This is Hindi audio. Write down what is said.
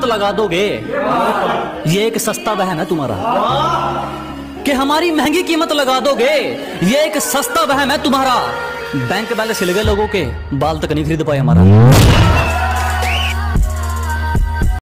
कीमत लगा दोगे, ये एक सस्ता वहम है तुम्हारा। कि हमारी महंगी कीमत लगा दोगे, ये एक सस्ता वहम है तुम्हारा। बैंक बैलेंस हिल गए लोगों के, बाल तक नहीं खरीद पाए हमारा।